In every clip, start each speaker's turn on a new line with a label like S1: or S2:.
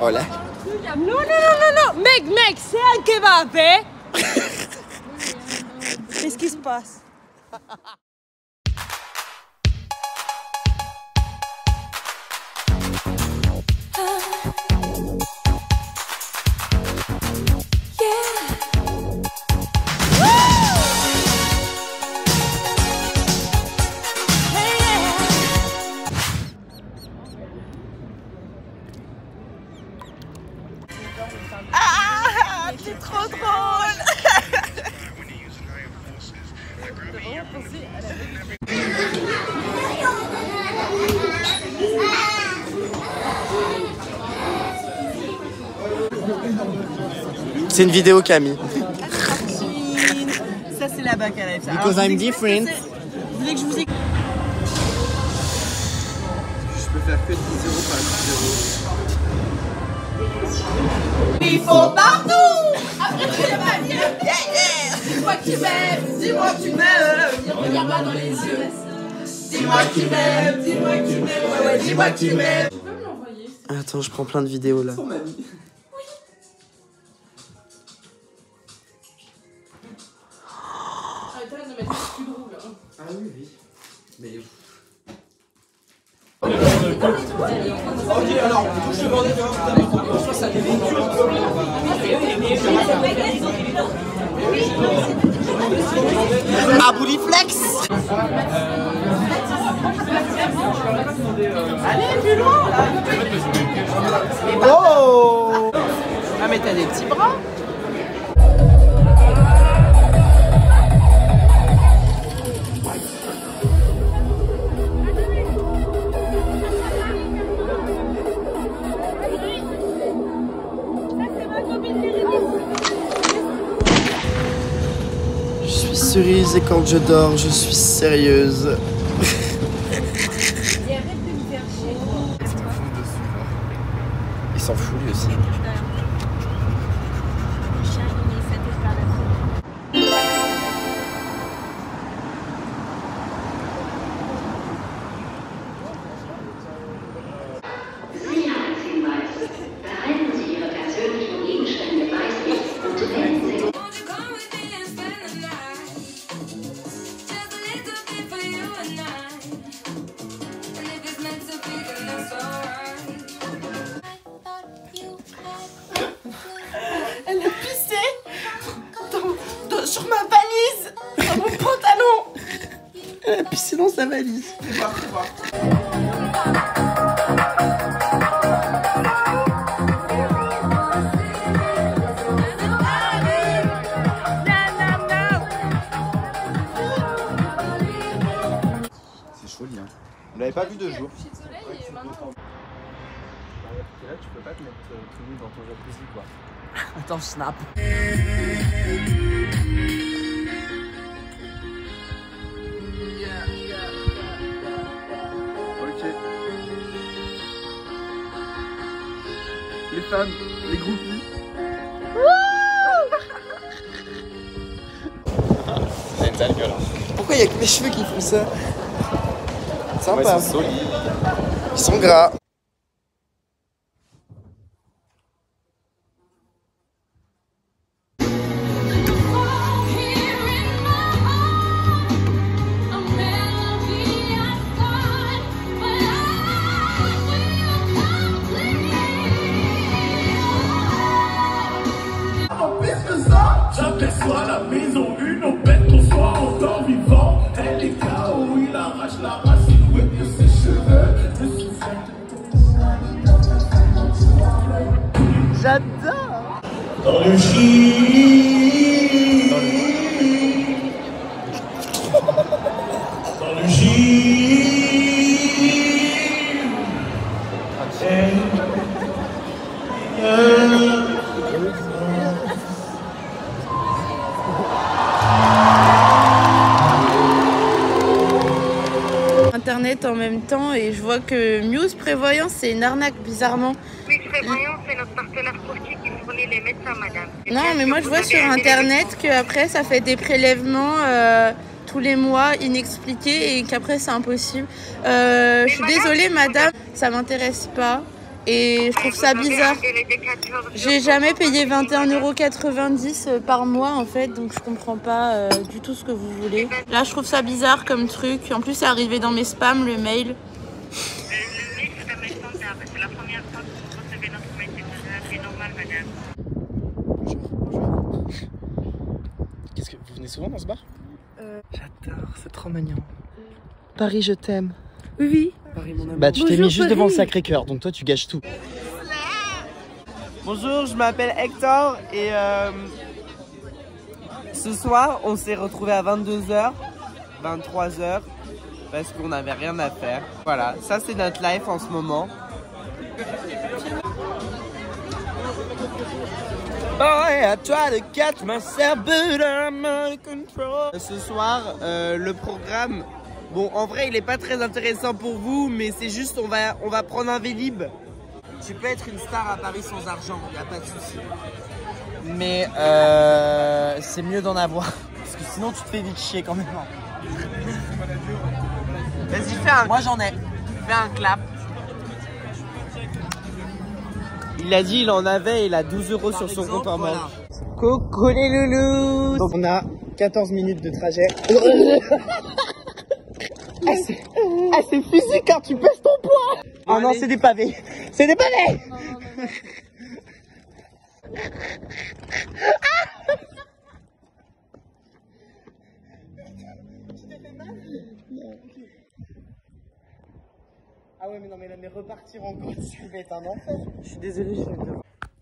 S1: Hola.
S2: Non, non, non, non, non. Mec, c'est un kebab, hein. Qu'est-ce qui se passe?
S3: Ah, c'est trop drôle.
S1: C'est une vidéo Camille.
S3: Ça c'est la bac à live.
S1: Because I'm different.
S3: Vous voulez que je vous explique?
S1: Je peux faire que 10 euros par 10 euros.
S3: Il faut partout. Après tu vas pas dire dis-moi que tu m'aimes, dis-moi que tu m'aimes. Regarde-moi dans les yeux. Dis-moi que tu m'aimes, dis-moi que tu m'aimes. Ouais, dis-moi que tu m'aimes. Tu peux me l'envoyer?
S1: Attends, je prends plein de vidéos là.
S3: Oui. Arrête de mettre plus drôle.
S1: Ah oui, oui. Mais...
S4: Ok, alors, je te demandais soit ça des véhicules.
S1: Abouliflex.
S3: Allez, plus loin là.
S1: Oh.
S3: Ah mais t'as des petits bras.
S1: Je suis cerise et quand je dors, je suis sérieuse. Il s'en fout lui aussi.
S5: Behalten Sie Ihre persönlichen Gegenstände bei sich und wählen Sie.
S3: Elle a pissé sur ma valise, dans mon pantalon.
S1: Elle a pissé dans sa valise.
S4: C'est joli, hein.
S1: On l'avait pas vu 2 jours.
S4: Et là, tu peux pas te mettre tout nu dans ton jacuzzi, quoi.
S3: Attends, snap.
S4: Ok. Les fans, les groupies. C'est une sale gueule.
S1: Pourquoi il y a que mes cheveux qui font ça? Sympa.
S4: Ouais, c'est solide.
S1: Ils sont gras.
S6: J'aperçois la maison, une opette au soir, encore vivant. Elle est KO, il arrache la racine de ses cheveux.
S3: J'adore.
S6: Dans le J. Dans le J.
S2: Internet en même temps et je vois que Muse Prévoyance c'est une arnaque bizarrement.
S7: Oui, Prévoyance, c'est notre partenaire courtier qui fournit les médecins, madame.
S2: Non mais moi je vois sur internet qu'après ça fait des prélèvements tous les mois inexpliqués et qu'après c'est impossible. Je suis désolée madame, ça m'intéresse pas. Et je trouve ça bizarre. J'ai jamais payé 21,90 € par mois en fait, donc je comprends pas du tout ce que vous voulez. Là, je trouve ça bizarre comme truc. En plus, c'est arrivé dans mes spams, le mail.
S7: Le mail, c'est un mail standard. C'est la première fois que vous recevez notre mail. C'est normal, madame.
S1: Bonjour. Qu'est-ce que vous venez souvent dans ce bar? J'adore, c'est trop mignon. Paris, je t'aime.
S2: Oui, oui.
S1: Paris, mon amour.
S8: Bah tu t'es mis juste devant le Sacré-Cœur, donc toi tu gâches tout.
S9: Bonjour, je m'appelle Hector et ce soir on s'est retrouvés à 22h, 23h parce qu'on n'avait rien à faire. Voilà, ça c'est notre life en ce moment. Boy, I try to catch myself, but I'm out of control. Ce soir, le programme, bon, en vrai, il est pas très intéressant pour vous, mais c'est juste, on va prendre un Vélib. Tu peux être une star à Paris sans argent, y a pas de souci.
S8: Mais c'est mieux d'en avoir, parce que sinon tu te fais vite chier quand même.
S9: Vas-y, fais un.
S8: Moi j'en ai.
S9: Fais un clap. Il a dit il en avait, il a 12 € sur son compte en banque. Coucou les loulous.
S1: Donc on a 14 minutes de trajet.
S9: Ah c'est physique quand tu pèses ton poids. Oh non, c'est des pavés. C'est des pavés.
S1: Ah ouais mais non mais là mais repartir en côte ça va être un enfer.
S9: Je suis désolé, je vais bien.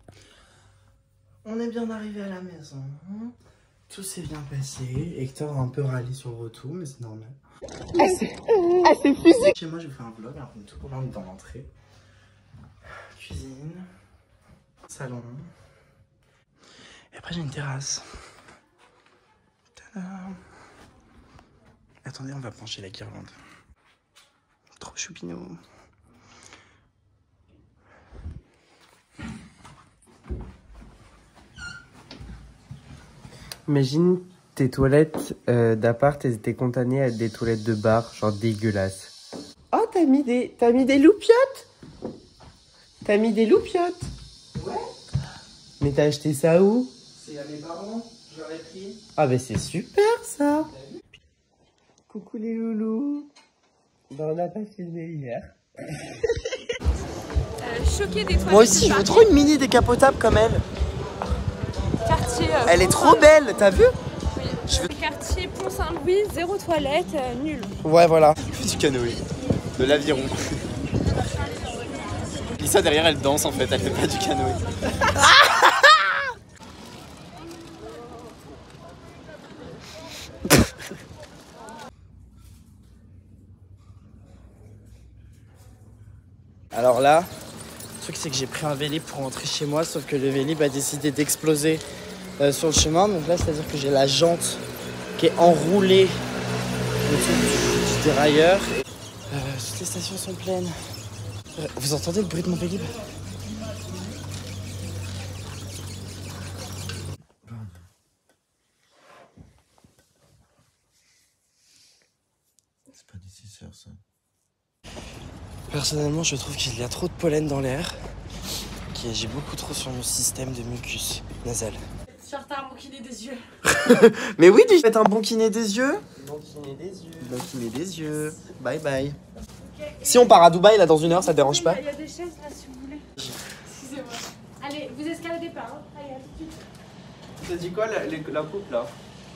S1: On est bien arrivé à la maison. Tout s'est bien passé. Hector a un peu râlé sur le retour mais c'est normal.
S9: Ah c'est physique.
S1: Chez moi je vais faire un vlog, un room tour. Là on est dans l'entrée. Cuisine. Salon. Et après j'ai une terrasse. Tadam. Attendez, on va pencher la guirlande. Trop choupinou.
S9: Imagine tes toilettes d'appart, elles étaient condamnées à être des toilettes de bar, genre dégueulasses. Oh, t'as mis des loupiottes. T'as mis des loupiottes.
S1: Ouais.
S9: Mais t'as acheté ça où?
S1: C'est à mes parents, je leur ai pris.
S9: Ah bah c'est super ça. Coucou les loulous. Bah on a pas filmé hier.
S2: Choquée des toilettes.
S8: Moi aussi je veux trop une mini décapotable comme elle.
S2: Quartier.
S8: Elle est trop belle, t'as vu?
S2: Oui. Quartier Pont-Saint-Louis, 0 toilette, nul.
S8: Ouais voilà. Je fais du canoë, de l'aviron. Lisa derrière elle danse en fait, elle fait pas du canoë.
S1: Alors là, le truc c'est que j'ai pris un Vélib pour rentrer chez moi, sauf que le Vélib a décidé d'exploser sur le chemin. Donc là, c'est-à-dire que j'ai la jante qui est enroulée autour du dérailleur. Toutes les stations sont pleines. Vous entendez le bruit de mon Vélib?
S8: C'est pas nécessaire ça.
S1: Personnellement, je trouve qu'il y a trop de pollen dans l'air. J'ai beaucoup trop sur mon système de mucus nasal.
S2: Genre t'as un bouquinet des yeux.
S1: Mais oui, tu fais un bon kiné des yeux.
S9: Bon kiné des yeux.
S1: Bon kiné des yeux. Bye bye.
S8: Si on part à Dubaï là dans une heure, ça te dérange pas?
S2: Il y a des chaises là si vous voulez. Excusez-moi. Allez, vous escaladez pas. Hein. Allez, à tout de suite.
S9: T'as dit quoi la coupe là?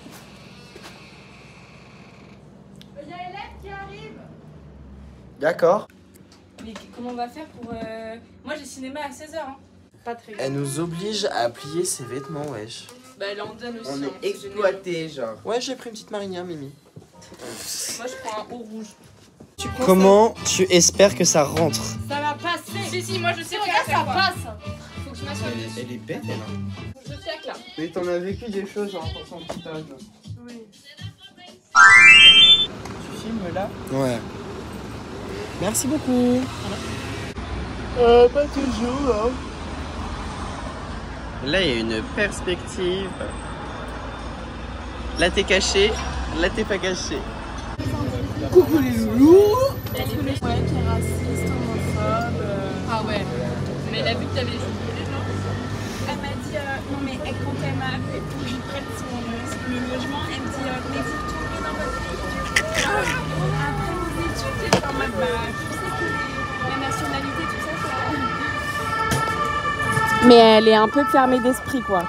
S2: Il y a Hélène qui arrive.
S1: D'accord.
S2: Mais comment on va faire pour... Moi j'ai cinéma à 16h. Hein. Pas très grave.
S1: Elle nous oblige à plier ses vêtements, wesh.
S2: Bah elle en donne aussi.
S9: On
S2: hein,
S9: est exploité genre.
S1: Ouais, j'ai pris une petite marinière, Mimi.
S2: Moi je prends un haut rouge. Tu prends
S1: Comment tu espères que ça rentre?
S2: ça va passer. Si, moi je sais. Regarde, ça passe. Faut que je m'assoie dessus.
S1: Elle est bête, elle. Hein.
S2: Je check là.
S9: Mais t'en as vécu des choses genre pour son petit âge.
S2: Oui.
S9: Tu filmes là?
S1: Ouais. Merci beaucoup.
S9: Pas toujours hein. Là il y a une perspective. Là t'es caché, là t'es pas caché. Coucou les loulous.
S2: Ouais, qui est raciste, homophobe. Ah ouais.
S3: Elle a vu que t'avais les cheveux brûlés, non? Elle m'a dit, non mais quand elle m'a appelé pour que je prenne le logement, elle me dit, mais vous retournez dans votre pays. Après vos études, j'étais en mode, bah, je sais que la nationalité, tout ça, c'est... Mais elle est un peu fermée d'esprit, quoi.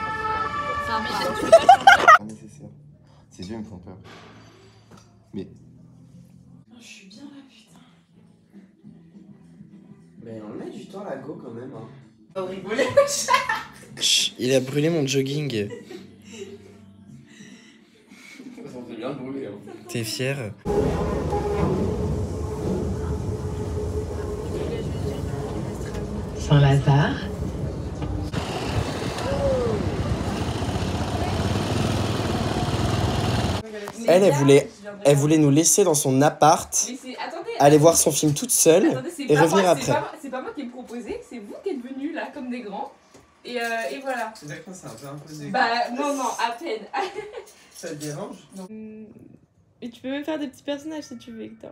S10: Nécessaire. Ses yeux me font peur. Mais...
S1: Je suis bien là, putain. Mais on met du temps la go quand même. Hein. On rigolait. Chut, il a brûlé mon jogging.
S10: Ça fait bien brûler. Hein.
S1: T'es fier?
S11: Saint-Lazare.
S1: Elle voulait nous laisser dans son appart, aller voir son film toute seule et revenir après.
S3: C'est pas moi qui ai proposé, c'est vous qui êtes venus là comme des grands. Et voilà.
S4: D'accord, c'est un peu des...
S3: Bah non, à peine.
S4: Ça te dérange?
S3: Non. Et tu peux même faire des petits personnages si tu veux, Hector.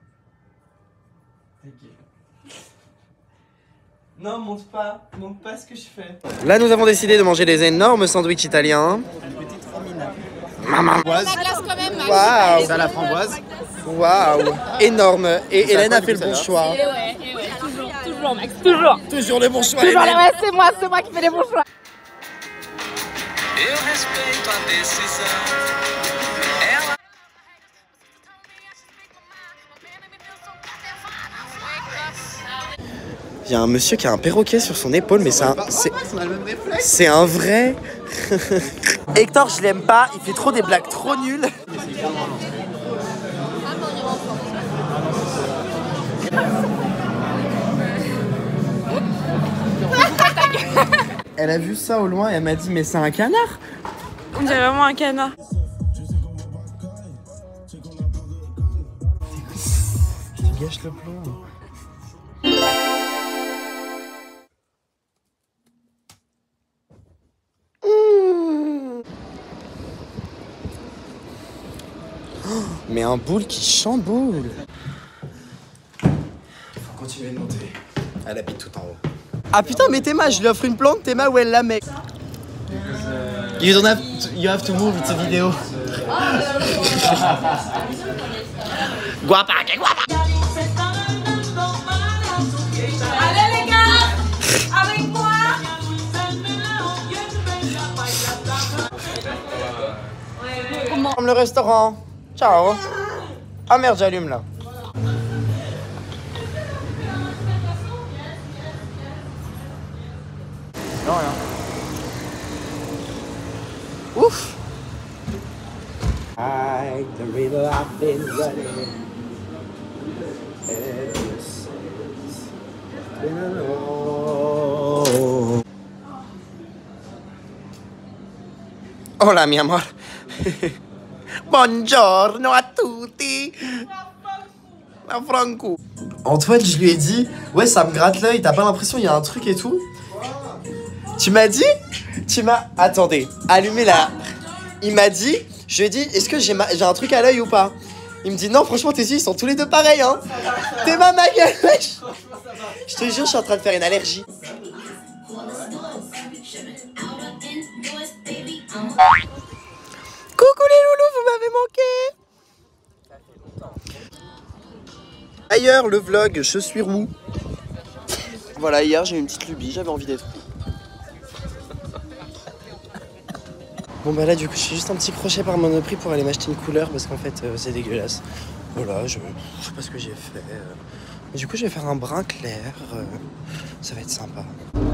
S4: Non, montre pas ce que je fais.
S1: Là, nous avons décidé de manger des énormes sandwichs italiens. Maman.
S3: La glace quand même.
S1: Waouh.
S10: Ça, la framboise.
S1: Waouh. Énorme. Et Hélène a fait le bon choix.
S3: Et ouais. Toujours, Max. Toujours.
S1: Toujours les bons choix.
S3: Toujours, ouais, c'est moi qui fais les bons choix.
S6: Eu respeito a decisão.
S1: Il y a un monsieur qui a un perroquet sur son épaule, mais c'est un vrai. Hector, je l'aime pas, il fait trop des blagues trop nulles. Elle a vu ça au loin et elle m'a dit mais c'est un canard.
S3: On dirait vraiment un canard.
S1: Tu gâches le plan. Mais un boule qui chamboule. Faut continuer de monter. Elle habite tout en haut. Ah putain, mais Théma, je lui offre une plante, Théma, où elle la met? You have to move, it's a vidéo. Guapa, que guapa!
S3: Allez les gars, avec moi.
S1: Comme le restaurant. Ciao. Ah merde, j'allume là. Non, rien. Ouf. Like the river I've been running ever since. Been alone. Hola, mi amor. Buongiorno a tutti. La Franco. Antoine, je lui ai dit, ouais, ça me gratte l'œil, t'as pas l'impression il y a un truc et tout? Tu m'as dit? Attendez, allumez là. Il m'a dit, je lui ai dit, est-ce que j'ai un truc à l'œil ou pas? Il me dit, non, franchement, tes yeux, ils sont tous les deux pareils, hein. T'es ma gueule, wesh. Je te jure, je suis en train de faire une allergie. Coucou les loulous, vous m'avez manqué. Ailleurs, le vlog, je suis roux. Voilà, hier j'ai eu une petite lubie, j'avais envie d'être roux. Bon bah là du coup je fais juste un petit crochet par Monoprix pour aller m'acheter une couleur parce qu'en fait c'est dégueulasse. Voilà, je sais pas ce que j'ai fait. Mais du coup je vais faire un brun clair, ça va être sympa.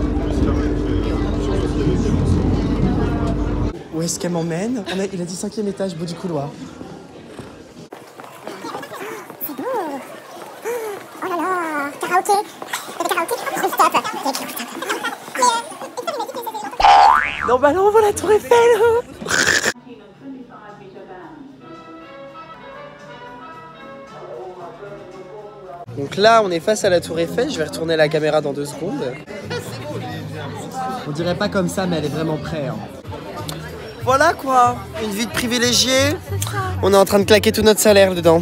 S1: Où est-ce qu'elle m'emmène? Il a dit 5e étage, bout du couloir.
S12: C'est beau. Oh là là, karaoké. Stop.
S1: Non bah là on voit la tour Eiffel. Donc là on est face à la tour Eiffel, je vais retourner la caméra dans 2 secondes. On dirait pas comme ça mais elle est vraiment prête. Hein. Voilà quoi, une vie de privilégié. On est en train de claquer tout notre salaire dedans.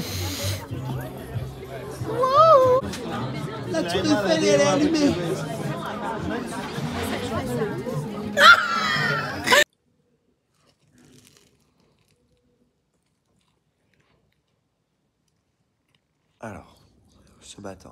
S1: Wow. La tour Eiffel elle est allumée.
S11: Alors, ce matin,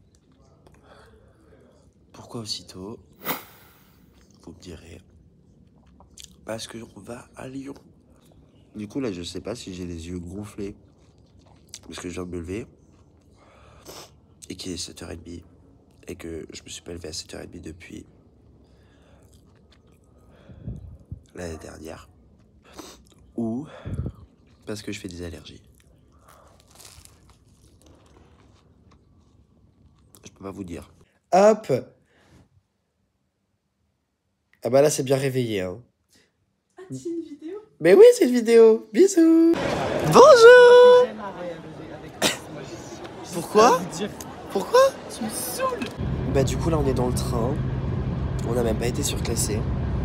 S11: pourquoi aussitôt? Vous me direz, parce qu'on va à Lyon. Du coup, là, je sais pas si j'ai les yeux gonflés, parce que je viens de me lever, et qu'il est 7h30, et que je me suis pas levé à 7h30 depuis l'année dernière, ou parce que je fais des allergies. Je peux pas vous dire. Hop! Ah bah là, c'est bien réveillé, hein.
S3: Ah, c'est une vidéo?
S11: Mais oui, c'est une vidéo. Bisous. Bonjour. Pourquoi? Pourquoi?
S3: Tu me saoules.
S11: Bah du coup, là, on est dans le train. On n'a même pas été surclassé.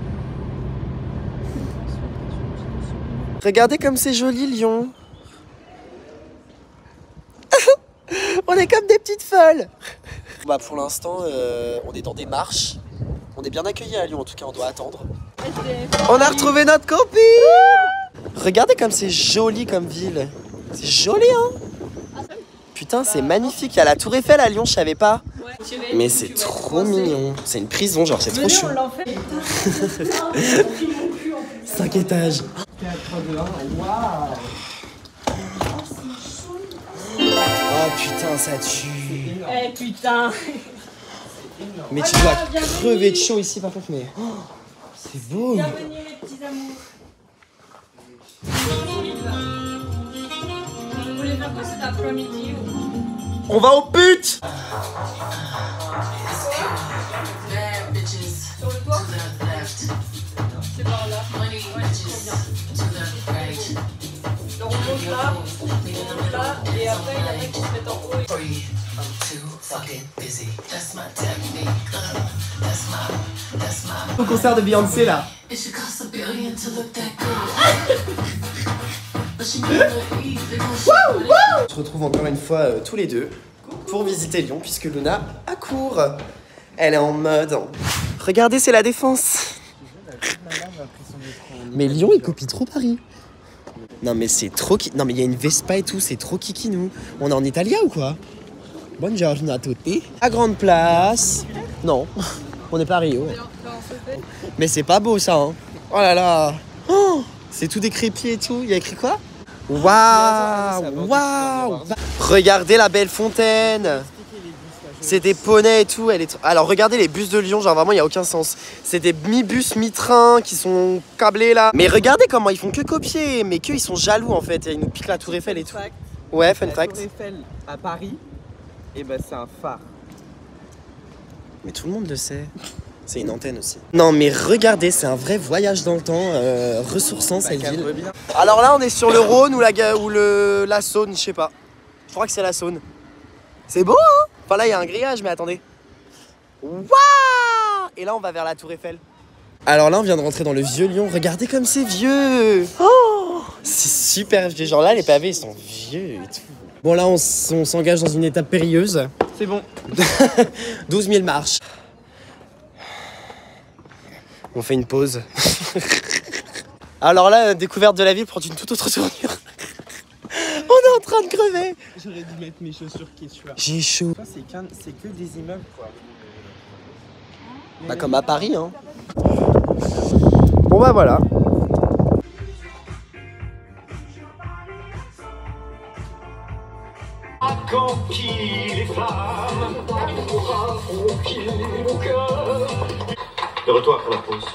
S11: Regardez comme c'est joli, Lyon. On est comme des petites folles. Bah pour l'instant, on est dans des marches. On est bien accueillis à Lyon, en tout cas, on doit attendre. On a retrouvé notre copine. Regardez comme c'est joli comme ville. C'est joli, hein. Putain, c'est magnifique. Il y a la Tour Eiffel à Lyon, je savais pas. Mais c'est trop mignon. C'est une prison, genre, c'est trop chou. 5 étages.
S9: 4, 3, 2, 1, waouh.
S11: Oh putain, ça tue.
S3: Eh putain.
S11: Mais tu dois crever de chaud ici par contre, mais oh, c'est beau.
S3: Bienvenue les petits amours. Vous voulez faire quoi cet après-midi?
S11: On va au but.
S3: Sur le toit? C'est par là. Ouais, trop bien. Donc on monte là, et après il y en a qui se mettent en haut.
S9: Au concert de Beyoncé là.
S11: On se retrouve encore une fois tous les deux pour visiter Lyon puisque Luna accourt. Elle est en mode. Regardez, c'est la Défense. Mais Lyon, il copie trop Paris. Non mais c'est trop non mais il y a une Vespa et tout, c'est trop kiki nous. On est en Italia ou quoi? Buongiorno a tutti. À grande place. Non, on n'est pas à Rio. Mais c'est pas beau ça, hein. Oh là là. Oh, c'est tout décrépit et tout. Il y a écrit quoi? Waouh, waouh. Regardez la belle fontaine. C'est des poneys et tout. Elle est... Alors regardez les bus de Lyon, genre vraiment il n'y a aucun sens. C'est des mi-bus, mi-train qui sont câblés là. Mais regardez comment ils font que copier. Mais qu'ils sont jaloux en fait. Ils nous piquent la Tour Eiffel et tout. Ouais, fun fact.
S9: La Tour Eiffel à Paris, et ben c'est un phare.
S11: Mais tout le monde le sait. C'est une antenne aussi. Non mais regardez, c'est un vrai voyage dans le temps, ressourçant cette ville. Alors là on est sur le Rhône ou la Saône, je sais pas. Je crois que c'est la Saône. C'est beau hein. Enfin là il y a un grillage mais attendez. Waouh. Et là on va vers la Tour Eiffel. Alors là on vient de rentrer dans le vieux Lyon, regardez comme c'est vieux. Oh, c'est super vieux, genre là les pavés ils sont vieux et tout. Bon là on s'engage dans une étape périlleuse.
S9: C'est bon.
S11: 12 000 marches. On fait une pause. Alors là, découverte de la ville prend une toute autre tournure. On est en train de crever.
S9: J'aurais dû mettre mes chaussures qui suent.
S11: J'ai chaud.
S9: C'est que des immeubles quoi.
S11: Bah comme à Paris hein. Bon bah voilà.
S6: Conquis les femmes, aura conquis mon cœur. De retour après la pause.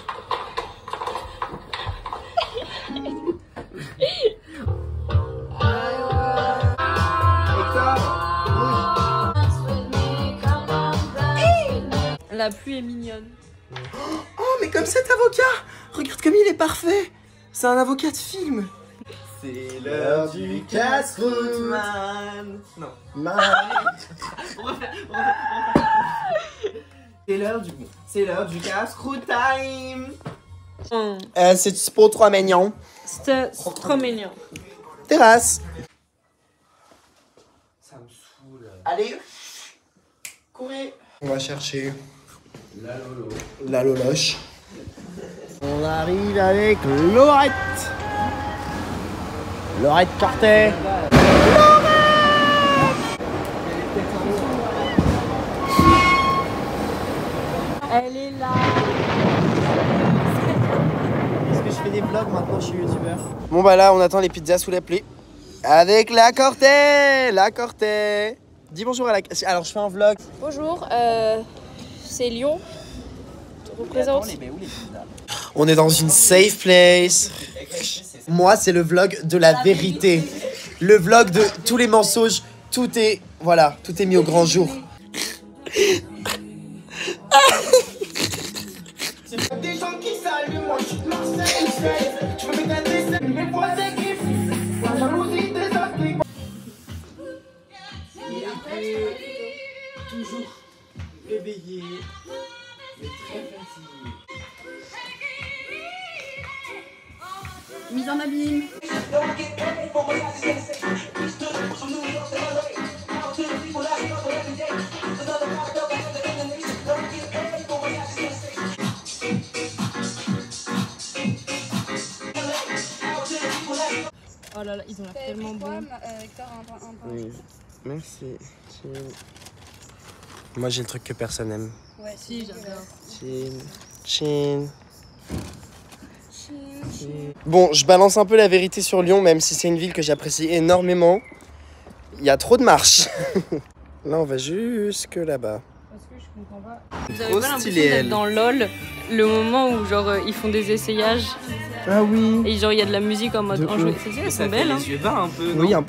S3: La pluie est mignonne.
S11: Oh mais comme cet avocat. Regarde comme il est parfait. C'est un avocat de film.
S9: C'est l'heure du casse-croûte, man. Non.
S11: Man.
S9: C'est l'heure du casse-croûte time.
S11: C'est pour 3 mignons.
S3: C'est trop mignon.
S11: Terrasse.
S9: Ça me saoule.
S11: Allez. Courez. On va chercher La Loloche. On arrive avec Laurette. Laurette Cartet.
S2: Elle est là.
S11: Est-ce que je fais des vlogs maintenant, je suis youtubeur? Bon bah là on attend les pizzas sous la pluie. Avec la Cortée. La Cortée. Dis bonjour à la... Alors je fais un vlog.
S13: Bonjour, c'est Lyon. Je représente.
S11: On est dans une safe place. Moi c'est le vlog de la vérité. Le vlog de tous les mensonges. Tout est... Voilà, tout est mis au grand jour.
S6: Des gens qui s'allument, moi je suis de Marseille. Je veux mettre un dessin, mes voisins qui fument. La jalousie des autres.
S11: Toujours réveillé, mais très fatigué.
S2: Mise en abîme. Oh là là, ils ont l'air tellement bons.
S11: Oui, merci. Moi j'ai le truc que personne aime.
S2: Ouais, si, j'adore.
S11: Chin. Bon, je balance un peu la vérité sur Lyon, même si c'est une ville que j'apprécie énormément. Il y a trop de marches. Là, on va jusque là-bas.
S13: Parce que je comprends pas. Vous avez pas l'impression d'être dans LOL, le moment où genre ils font des essayages.
S11: Ah oui.
S13: Et genre il y a de la musique en mode enjouée. Elles sont belles. Hein.
S9: Les yeux bas un peu.
S11: Oui, un peu.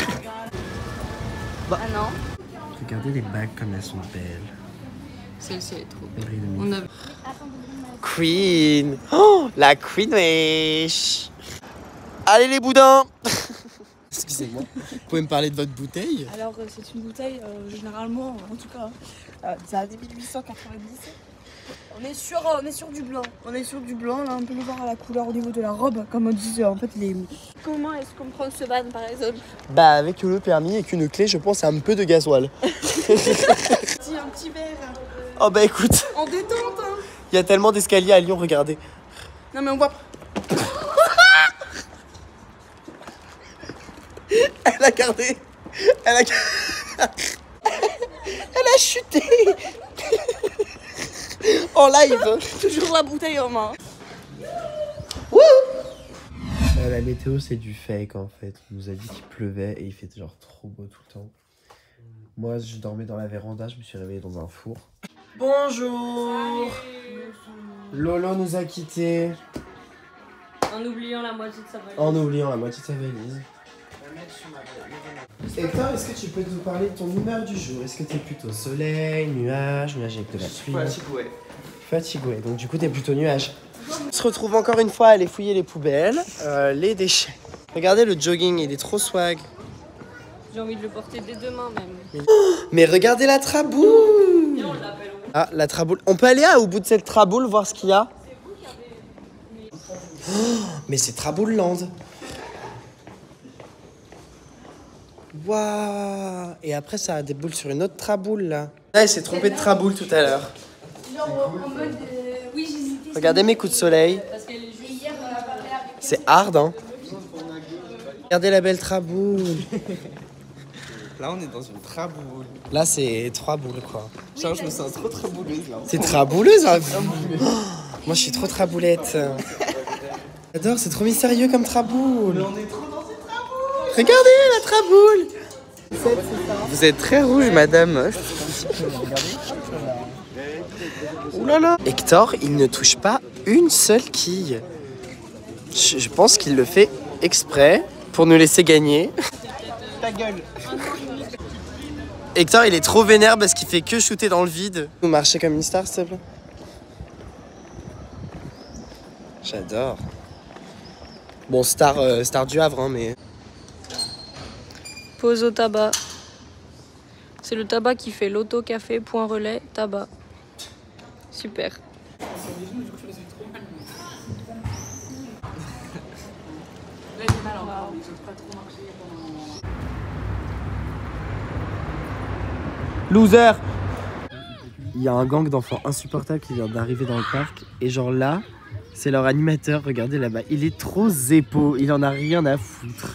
S13: Ah non.
S11: Regardez les bagues comme elles sont belles.
S13: Celle-ci elle est trop
S11: belle.
S13: On a...
S11: Queen. Oh, la Queen wesh. Allez les boudins. Excusez-moi. Vous pouvez me parler de votre bouteille?
S2: Alors c'est une bouteille, généralement, en tout cas, ça a des 1890. On est sur du blanc. On est sur du blanc, là on peut le voir à la couleur au niveau de la robe, comme on disait en fait les...
S13: Comment est-ce qu'on prend ce van par exemple?
S11: Bah avec le permis et qu'une clé, je pense à un peu de gasoil.
S2: Un petit verre.
S11: Oh bah écoute.
S2: En détente hein.
S11: Il y a tellement d'escaliers à Lyon, regardez.
S2: Non mais on voit...
S11: Elle a gardé. Elle a chuté. En live.
S2: Toujours la bouteille en main.
S11: La météo c'est du fake en fait. On nous a dit qu'il pleuvait et il fait genre trop beau tout le temps. Moi je dormais dans la véranda, je me suis réveillé dans un four. Bonjour. Lolo nous a quittés.
S13: En oubliant la moitié de sa valise.
S11: En oubliant la moitié de sa valise. Hector, est-ce que tu peux nous parler de ton humeur du jour? Est-ce que t'es plutôt soleil, nuage avec de la pluie?
S9: Fatigué.
S11: Fatigué, donc du coup t'es plutôt nuage. On se retrouve encore une fois à aller fouiller les poubelles, les déchets. Regardez le jogging, il est trop swag.
S13: J'ai envie de le porter dès demain même.
S11: Mais regardez la traboule. Ah, la traboule. On peut aller au bout de cette traboule voir ce qu'il y a? Oh, mais c'est Traboule Land. Waouh. Et après ça déboule sur une autre traboule là. Là, elle s'est trompée de traboule tout à l'heure.
S2: Genre en mode... oui, j'hésitais.
S11: Regardez mes coups de soleil. C'est hard, hein. Regardez la belle traboule.
S9: Là, on est dans une traboule.
S11: Là, c'est 3 boules, quoi.
S9: Genre, je me sens trop trabouleuse, là.
S11: C'est trabouleuse, hein. Oh, moi, je suis trop traboulette. J'adore, c'est trop mystérieux comme traboule.
S9: Mais on est trop dans cette traboule.
S11: Regardez la traboule.
S9: Vous êtes très rouge, madame.
S11: Ouh là là. Hector, il ne touche pas une seule quille. Je pense qu'il le fait exprès pour nous laisser gagner.
S9: Ta gueule.
S11: Hector, il est trop vénère parce qu'il fait que shooter dans le vide. Vous marchez comme une star, s'il te plaît. J'adore. Bon, star du Havre, hein, mais...
S13: Pause au tabac. C'est le tabac qui fait l'auto-café, point relais, tabac. Super.
S11: Loser. Il y a un gang d'enfants insupportables qui vient d'arriver dans le parc. Et genre là, c'est leur animateur. Regardez là-bas. Il est trop zépo. Il en a rien à foutre.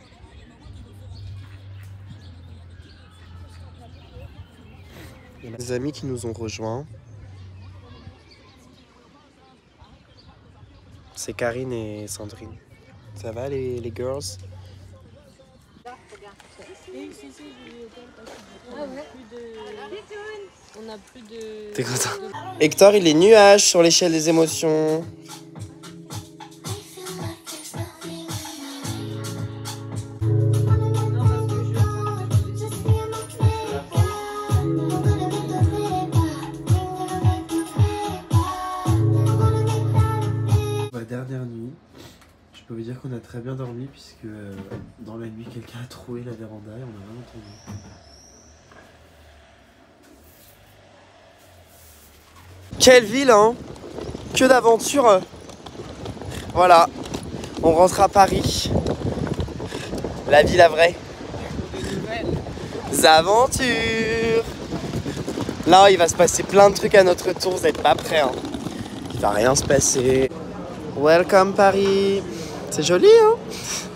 S11: Il y a des amis qui nous ont rejoints. C'est Karine et Sandrine. Ça va les girls?
S13: On a plus de...
S11: T'es content? Hector, il est nuage sur l'échelle des émotions. Dernière nuit, je peux vous dire qu'on a très bien dormi puisque dans la nuit quelqu'un a troué la véranda et on n'a rien entendu. Quelle ville hein! Que d'aventures! Voilà, on rentre à Paris. La ville à vraie. Des aventures! Là il va se passer plein de trucs à notre tour, vous n'êtes pas prêts hein. Il va rien se passer. Welcome Paris. C'est joli hein.